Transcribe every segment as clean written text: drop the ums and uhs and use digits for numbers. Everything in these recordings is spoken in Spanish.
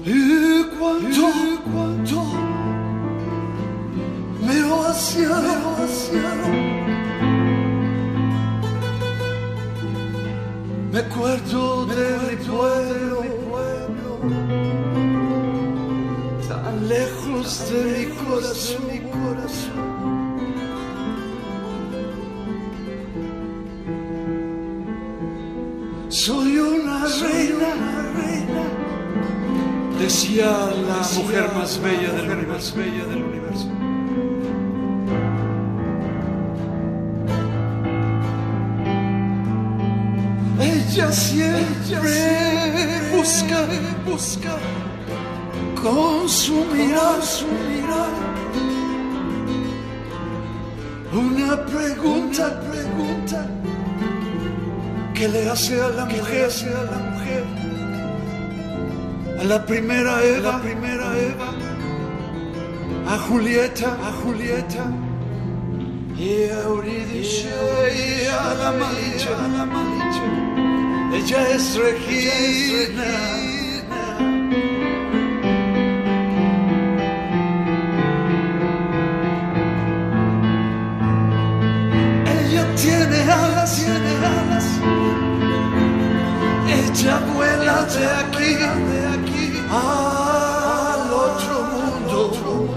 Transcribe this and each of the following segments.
Y cuando miro hacia me acuerdo de mi pueblo, tan lejos de mi corazón. Soy una reina, decía la mujer más bella del universo. Ella siempre busca con su mirar una pregunta que le hace a la mujer, a la primera Eva, a Julieta, y a Eurídice, y a la Malinche. Ella es Regina. Ella tiene alas. Ella vuela de aquí al otro mundo.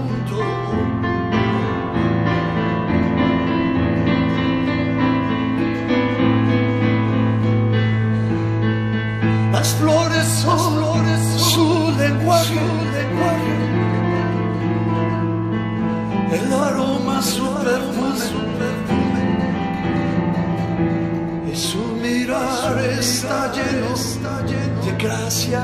Las flores son su lenguaje, el aroma su perfume, y su mirar está lleno de gracia.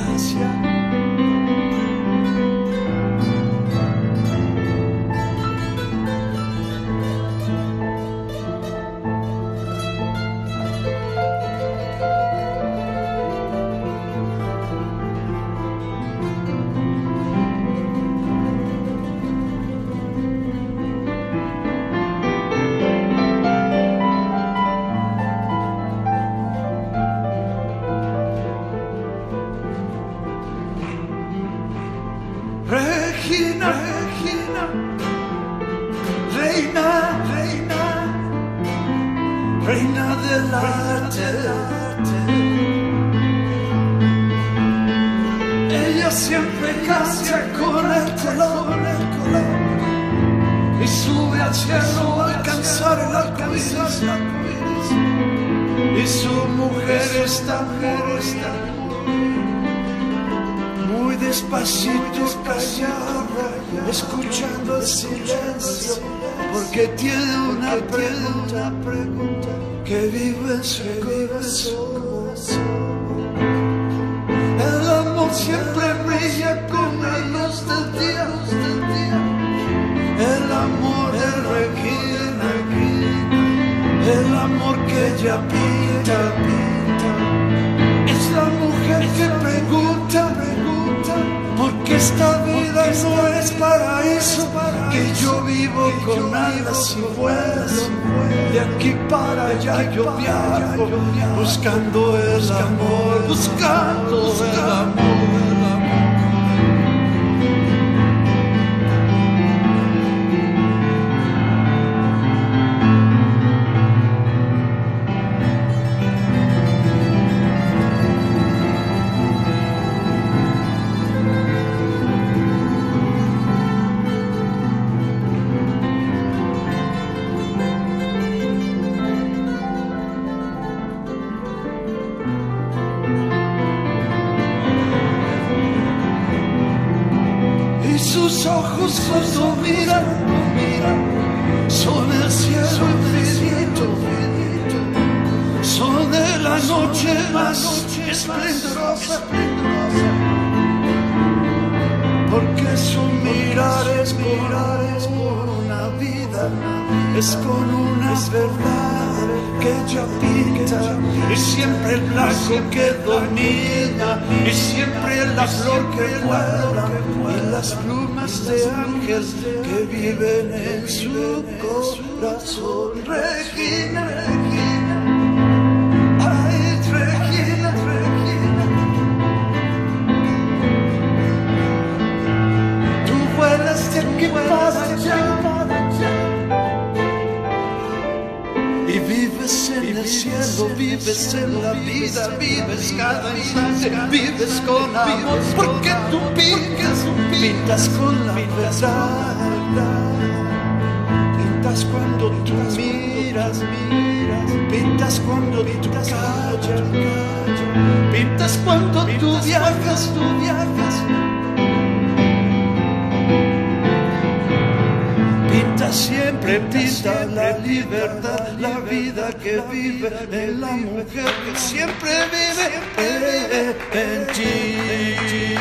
Regina, reina del arte. Ella siempre canta con el color y sube al cielo a alcanzar el arco iris. Y su mujer está muy despacito, callada, escuchando el silencio, porque tiene una pregunta que vive en su corazón. El amor siempre brilla con la luz del día. El amor de Regina, el amor que ella pinta. Es la mujer que pregunta, porque esta vida no es paraíso, que yo vivo con alas y vuelo. De aquí para allá yo viajo, buscando el amor, buscando el amor. Sus ojos cuando miran, son el cielo infinito, son de la noche más esplendorosa, porque su mirar es por una vida, es con una verdad que ella pinta, y siempre el blanco que domina, y siempre la flor que vuela, y las plumas de ángel que viven en su corazón. Regina, ay Regina, vives en la vida, vives cada instante, vives con amor, porque tú pintas con la verdad. Pintas cuando tú miras, pintas cuando tú callas, pintas cuando tú viajas. Pinta siempre, pinta la libertad, la vida que vive en la mujer que siempre vive en ti.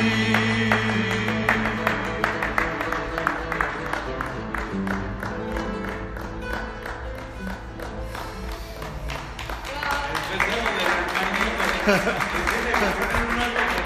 Wow.